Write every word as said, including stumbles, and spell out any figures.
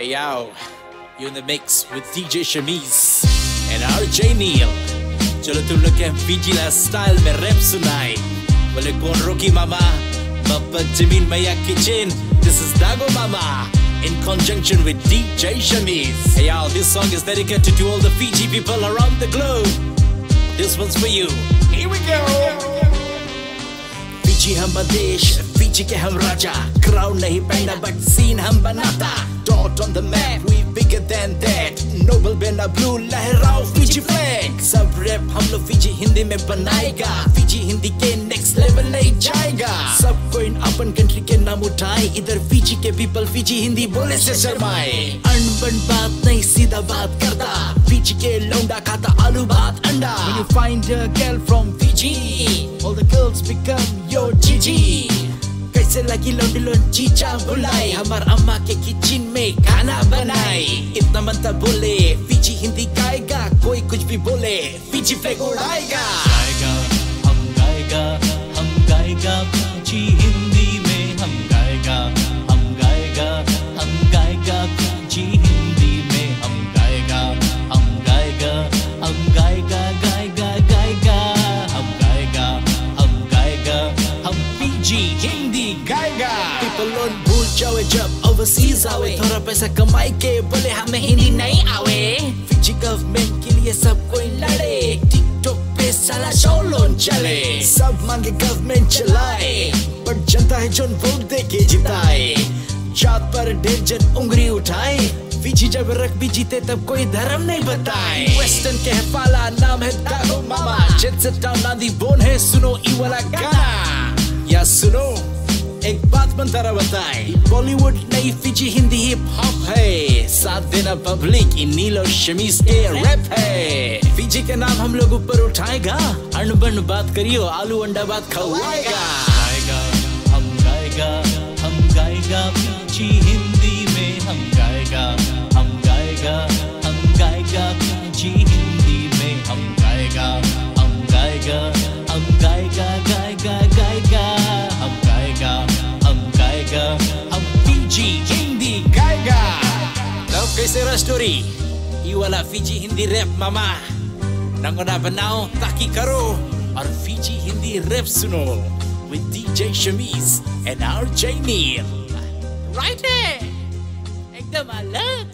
Hey yo, you in the mix with D J Shamiz and R J Neil. चलो तुम लोग के फीजीला style में रैप सुनाए. बोले कौन रोकी मामा? Bappa Jamin Maya Kitchen. This is Dago Mama in conjunction with D J Shamiz. Hey yo, this song is dedicated to all the Fiji people around the globe. This one's for you. Here we go. Fiji hum desh, Fiji ke hum raja. Crown nahi pehna but scene hum banata. Dot on the map, we bigger than that. Noble bena blue lehrao Fiji flag. Sab rap hum log Fiji Hindi mein banayega. Fiji Hindi ke next level nahi jayega. Sab koi in upon country के नाम उठाए. इधर Fiji के people Fiji Hindi बोले से शर्माए. अनबन बात नहीं सीधा बात करता. Fiji के लौंडा खाता आलू भात अंडा. When you find a girl from Fiji, all the girls become your Gigi. कैसे लगी लौंडी लोन चीचा बुलाई. हमार अम्मा के किचन में खाना बनाए. इतना मनता बोले Fiji हिंदी गाएगा. कोई कुछ भी बोले Fiji फ्लैग उड़ाएगा. गाएगा हम गाएगा हम गाएगा Fiji हिंदी में हम गाएगा हम गाएगा हम गाएगा Fiji हिंदी में हम गाएगा हम गाएगा हम गाएगा गाएगा गाएगा हम गाएगा हम गाएगा हम Fiji हिंदी गाएगा. People लोग भूल जाओ जब overseas आवे. थोड़ा पैसा कमाई के बोले हमें हिंदी नहीं आवे. Fiji गवर्नमेंट के लिए सब कोई लड़े. टिकटॉक पे साला शो लोन चले. सब मांगे गवर्नमेंट चलाए पर जनता है जो वोट दे के जिताए. जात पर ढेर जन उंगली उठाए. Fiji जब रग्बी जीते तब कोई धर्म नहीं बताए. वेस्टर्न के है पाला नाम है दागो मामा. जेट से टाउन नांदी बोन है सुनो ई वाला गाना. या सुनो एक बात बनता बताए. बॉलीवुड नहीं Fiji हिंदी हिप हॉप है. साथ देना पब्लिक इन नील और शमीज के रैप है. Fiji के नाम हम लोग ऊपर उठाएगा. अनबन बात करियो आलू अंडा बात खवाएगा. गाएगा हम गाएगा हम गाएगा Fiji हिंदी में हम गाएगा हम गाएगा हम गाएगा Fiji हिंदी में हम गाएगा हम गाएगा हम गाएगा गाएगा गाएगा हम गाएगा हम गाएगा हम Fiji हिंदी गाएगा. लव कैसे रहा स्टोरी? ये वाला Fiji हिंदी रैप मामा. नंगोना बनाओ ताकि करो और Fiji हिंदी रैप सुनो with D J Shamiz and R J Neil. Right there. एकदम अलग.